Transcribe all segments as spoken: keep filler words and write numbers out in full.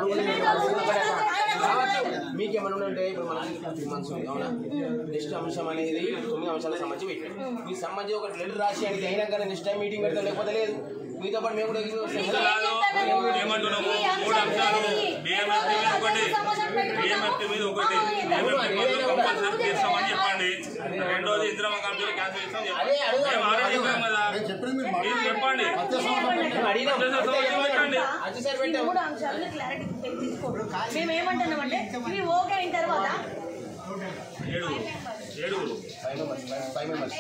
మీకేమన్నా ఉంటే ఇప్పుడు మనం త్రీ మంత్స్ ఉంది అవునా నెక్స్ట్ అంశం అనేది తొమ్మిది అంశాలకు సంబంధించి పెట్టాం మీకు సంబంధించి ఒక లెటర్ రాసి అనేది అయినా కానీ నెక్స్ట్ టైం మీటింగ్ పెడతాం లేకపోతే లేదు మీతో పాటు మేము కూడా ఏమంటున్నాము మూడు అంశాలు డిఎంఎఫ్టీ మీద ఒకటి డిఎంఎఫ్టీ మీద ఒకటి కంపల్సరీ చేస్తామని చెప్పండి రెండోది ఇందిరమ్మ కమిటీలో క్యాన్సిల్ చేస్తాం చెప్పండి మేము ఆల్రెడీ చెప్పాం కదా మీరు చెప్పండి మేమేమంటున్నామంటే ఇవి ఓకే అయిన తర్వాత ఏడు ఏడుగురు ఫైవ్ మెంబర్స్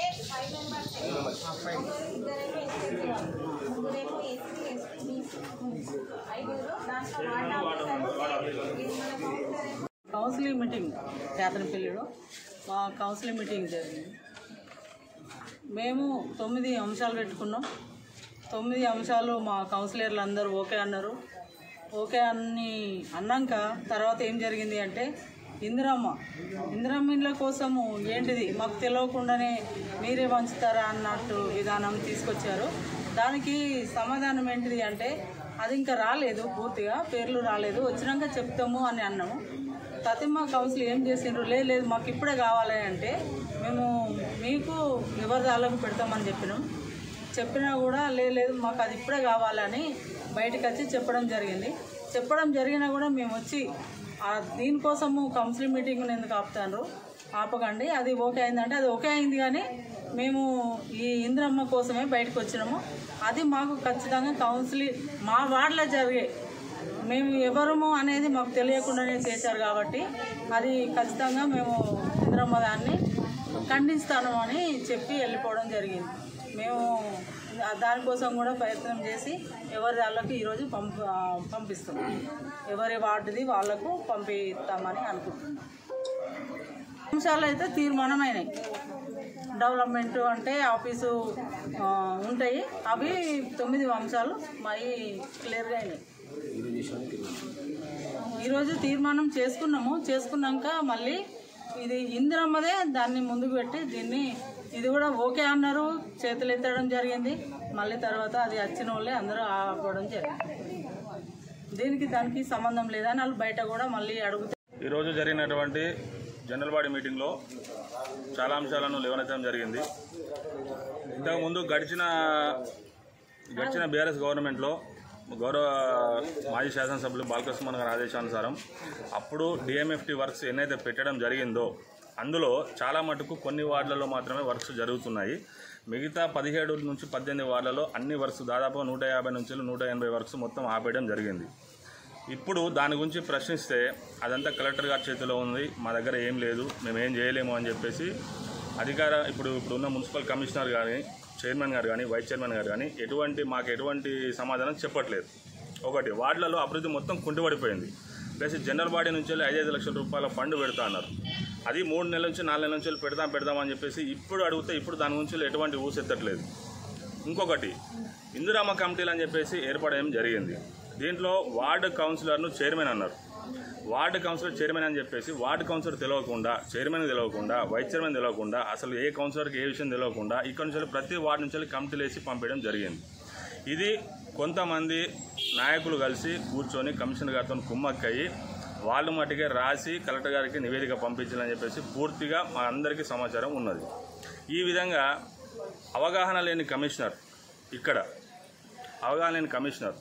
కౌన్సిలింగ్ మీటింగ్ కేతనపల్లిలో మా కౌన్సిలింగ్ మీటింగ్ జరిగింది. మేము తొమ్మిది అంశాలు పెట్టుకున్నాం. తొమ్మిది అంశాలు మా కౌన్సిలర్లు అందరూ ఓకే అన్నారు. ఓకే అని అన్నాక తర్వాత ఏం జరిగింది అంటే ఇందిరమ్మ ఇందిరమ్మ ఇండ్ల కోసము ఏంటిది మాకు తెలియకుండానే మీరే పంచుతారా అన్నట్టు విధానం తీసుకొచ్చారు. దానికి సమాధానం ఏంటిది అంటే అది ఇంకా రాలేదు, పూర్తిగా పేర్లు రాలేదు, వచ్చినాక చెప్తాము అని అన్నాము. తతిమ్మ కౌన్సిల్ ఏం చేసిండ్రు, లేదు లేదు మాకు ఇప్పుడే కావాలి అంటే మేము మీకు ఎవరి దాళ్ళకు పెడతామని చెప్పినాం. చెప్పినా కూడా లేదు లేదు మాకు అది ఇప్పుడే కావాలని బయటకు వచ్చి చెప్పడం జరిగింది. చెప్పడం జరిగినా కూడా మేము వచ్చి దీనికోసము కౌన్సిలింగ్ మీటింగ్ని ఎందుకు ఆపుతారు, ఆపకండి, అది ఓకే అయిందంటే అది ఓకే అయింది, కానీ మేము ఈ ఇందిరమ్మ కోసమే బయటకు వచ్చినాము. అది మాకు ఖచ్చితంగా కౌన్సిలింగ్ మా వార్డులో జరిగే మేము ఎవరము అనేది మాకు తెలియకుండానే చేశారు కాబట్టి అది ఖచ్చితంగా మేము ఇందిరమ్మ దాన్ని ఖండిస్తాను అని చెప్పి వెళ్ళిపోవడం జరిగింది. మేము దానికోసం కూడా ప్రయత్నం చేసి ఎవరి వాళ్ళకి ఈరోజు పంప పంపిస్తున్నాం ఎవరి వార్డుది వాళ్లకు పంపిస్తామని అనుకుంటున్నాం. అంశాలు అయితే తీర్మానమైనాయి. డెవలప్మెంట్ అంటే ఆఫీసు ఉంటాయి, అవి తొమ్మిది అంశాలు మరి క్లియర్గా అయినాయి. ఈరోజు తీర్మానం చేసుకున్నాము. చేసుకున్నాక మళ్ళీ ఇది ఇందిరమ్మదే దాన్ని ముందుకు పెట్టి దీన్ని ఇది కూడా ఓకే అన్నారు, చేతులు ఎత్తడం జరిగింది. మళ్ళీ తర్వాత అది వచ్చిన వాళ్ళే అందరూ ఆపడం జరిగింది. దీనికి దానికి సంబంధం లేదని వాళ్ళు బయట కూడా మళ్ళీ అడుగుతారు. ఈరోజు జరిగినటువంటి జనరల్ బాడీ మీటింగ్లో చాలా అంశాలను లేవనెత్తడం జరిగింది. ఇంతకుముందు గడిచిన గడిచిన బీఆర్ఎస్ గవర్నమెంట్లో గౌరవ మాజీ శాసనసభ్యులు బాలకృష్ణ గారి ఆదేశానుసారం అప్పుడు డిఎంఎఫ్టీ వర్క్స్ ఎన్నైతే పెట్టడం జరిగిందో అందులో చాలా మటుకు కొన్ని వార్డులలో మాత్రమే వర్క్స్ జరుగుతున్నాయి. మిగతా పదిహేడు నుంచి పద్దెనిమిది వార్డులలో అన్ని వర్క్స్ దాదాపు నూట యాభై నుంచి నూట ఎనభై వర్క్స్ మొత్తం ఆపేయడం జరిగింది. ఇప్పుడు దాని గురించి ప్రశ్నిస్తే అదంతా కలెక్టర్ గారి చేతిలో ఉంది, మా దగ్గర ఏం లేదు, మేము ఏం చేయలేము అని చెప్పేసి అధికార ఇప్పుడు ఇప్పుడు ఉన్న మున్సిపల్ కమిషనర్ కానీ చైర్మన్ గారు కానీ వైస్ చైర్మన్ గారు కానీ ఎటువంటి మాకు ఎటువంటి సమాధానం చెప్పట్లేదు. ఒకటి వార్డులలో అభివృద్ధి మొత్తం కుంటుపడిపోయింది. ప్లస్ జనరల్ బాడీ నుంచి వెళ్ళి ఐదైదు లక్షల రూపాయల ఫండ్ పెడతా అన్నారు. అది మూడు నెలల నుంచి నాలుగు నెలల నుంచి పెడతాం పెడదామని చెప్పేసి ఇప్పుడు అడిగితే ఇప్పుడు దాని గురించి ఎటువంటి ఊసెత్తట్లేదు. ఇంకొకటి ఇందిరమ్మ కమిటీలు అని చెప్పేసి ఏర్పడడం జరిగింది. దీంట్లో వార్డు కౌన్సిలర్ను చైర్మన్ అన్నారు. వార్డు కౌన్సిలర్ చైర్మన్ అని చెప్పేసి వార్డు కౌన్సిలర్ తెలియకుండా, చైర్మన్ తెలియకుండా, వైస్ చైర్మన్ తెలియకుండా, అసలు ఏ కౌన్సిలర్కి ఏ విషయం తెలియకుండా ఇక్కడ నుంచి ప్రతి వార్డు నుంచి కమిటీలు వేసి పంపించడం జరిగింది. ఇది కొంతమంది నాయకులు కలిసి కూర్చొని కమిషనర్ గారితో కుమ్మక్కయ్యి వాళ్ళు మట్టుకే రాసి కలెక్టర్ గారికి నివేదిక పంపించాలని చెప్పేసి పూర్తిగా మా అందరికీ సమాచారం ఉన్నది. ఈ విధంగా అవగాహన లేని కమిషనర్ ఇక్కడ అవగాహన లేని కమిషనర్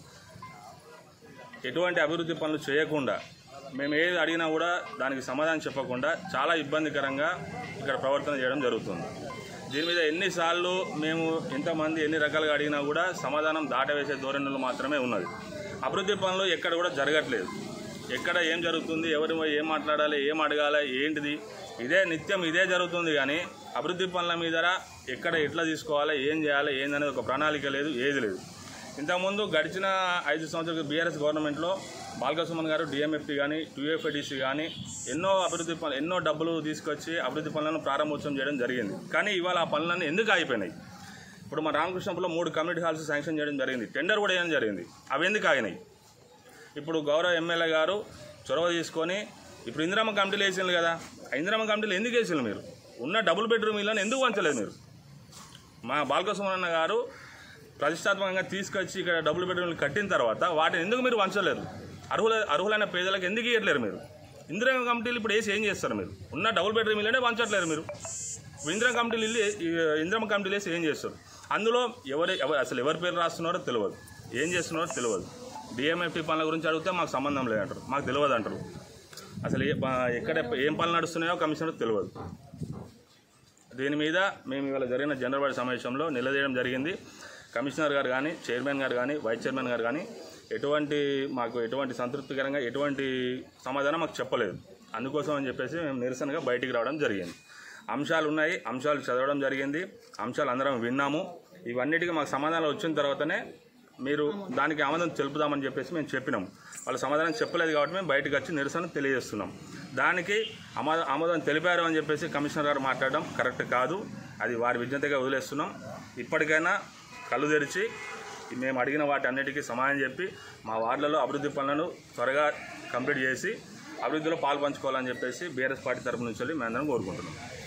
ఎటువంటి అభివృద్ధి పనులు చేయకుండా మేము ఏది అడిగినా కూడా దానికి సమాధానం చెప్పకుండా చాలా ఇబ్బందికరంగా ఇక్కడ ప్రవర్తన చేయడం జరుగుతుంది. దీని మీద ఎన్నిసార్లు మేము ఎంతమంది ఎన్ని రకాలుగా అడిగినా కూడా సమాధానం దాటవేసే ధోరణులు మాత్రమే ఉన్నది. అభివృద్ధి పనులు ఎక్కడ కూడా జరగట్లేదు. ఎక్కడ ఏం జరుగుతుంది, ఎవరు ఏం మాట్లాడాలి, ఏం అడగాలి, ఏంటిది, ఇదే నిత్యం ఇదే జరుగుతుంది. కానీ అభివృద్ధి పనుల మీద ఎక్కడ ఎట్లా తీసుకోవాలి, ఏం చేయాలి, ఏందనేది ఒక ప్రణాళిక లేదు, ఏది లేదు. ఇంతకుముందు గడిచిన ఐదు సంవత్సరాల బీఆర్ఎస్ గవర్నమెంట్లో బాలకృష్ణ గారు డిఎంఎఫ్టీ కానీ టీయూఎఫ్ఐడిసి కానీ ఎన్నో అభివృద్ధి పనులు ఎన్నో డబ్బులు తీసుకొచ్చి అభివృద్ధి పనులను ప్రారంభోత్సవం చేయడం జరిగింది. కానీ ఇవాళ ఆ పనులన్నీ ఎందుకు ఆగిపోయినాయి? ఇప్పుడు మా రామకృష్ణపురంలో మూడు కమ్యూనిటీ హాల్స్ శాంక్షన్ చేయడం జరిగింది, టెండర్ కూడా వేయడం జరిగింది. అవి ఎందుకు ఆగినాయి? ఇప్పుడు గౌరవ ఎమ్మెల్యే గారు చొరవ తీసుకొని ఇప్పుడు ఇందిరమ్మ కమిటీలు వేసిండ్రు కదా, ఆ ఇందిరమ్మ కమిటీలు ఎందుకు వేసిండ్రు? మీరు ఉన్న డబుల్ బెడ్రూమ్ ఇళ్ళని ఎందుకు వంచలేదు? మీరు మా బాలకృష్ణ గారు ప్రతిష్టాత్మకంగా తీసుకొచ్చి ఇక్కడ డబుల్ బెడ్రూమ్లు కట్టిన తర్వాత వాటిని ఎందుకు మీరు వంచలేదు? అర్హుల అర్హులైన పేదలకు ఎందుకు ఇవ్వట్లేరు మీరు? ఇందిరా కమిటీలు ఇప్పుడు వేసి ఏం చేస్తారు మీరు? ఉన్న డబుల్ బెడ్రూమ్ ఇల్లునే పంచట్లేరు మీరు. ఇందిరా కమిటీలు ఇల్లు ఇందిరా కమిటీలు వేసి ఏం చేస్తారు? అందులో ఎవరు ఎవరు అసలు ఎవరి పేరు రాస్తున్నారో తెలియదు, ఏం చేస్తున్నారో తెలియదు. డిఎంఎఫ్టీ పనుల గురించి అడిగితే మాకు సంబంధం లేదంటారు, మాకు తెలియదు అంటారు. అసలు ఎక్కడ ఏం పనులు నడుస్తున్నాయో కమిషనర్ తెలియదు. దీని మీద మేము ఇవాళ జరిగిన జనరల్ బాడీ సమావేశంలో నిలదీయడం జరిగింది. కమిషనర్ గారు కానీ, చైర్మన్ గారు కానీ, వైస్ చైర్మన్ గారు కానీ ఎటువంటి మాకు ఎటువంటి సంతృప్తికరంగా ఎటువంటి సమాధానం మాకు చెప్పలేదు. అందుకోసం అని చెప్పేసి మేము నిరసనగా బయటికి రావడం జరిగింది. అంశాలు ఉన్నాయి, అంశాలు చదవడం జరిగింది, అంశాలు అందరం విన్నాము. ఇవన్నిటికీ మాకు సమాధానం వచ్చిన తర్వాతనే మీరు దానికి ఆమోదం తెలుపుదామని చెప్పేసి మేము చెప్పినాము. వాళ్ళు సమాధానం చెప్పలేదు కాబట్టి మేము బయటకు వచ్చి నిరసన తెలియజేస్తున్నాం. దానికి ఆమో ఆమోదం తెలిపారు అని చెప్పేసి కమిషనర్ గారు మాట్లాడడం కరెక్ట్ కాదు. అది వారి విజ్ఞతగా వదిలేస్తున్నాం. ఇప్పటికైనా కళ్ళు తెరిచి మేము అడిగిన వాటి అన్నిటికీ సమాధానం చెప్పి మా వార్డులలో అభివృద్ధి పనులను త్వరగా కంప్లీట్ చేసి అభివృద్ధిలో పాలు పంచుకోవాలని చెప్పేసి బీఆర్ఎస్ పార్టీ తరపు నుంచి మేము అందరం కోరుకుంటున్నాం.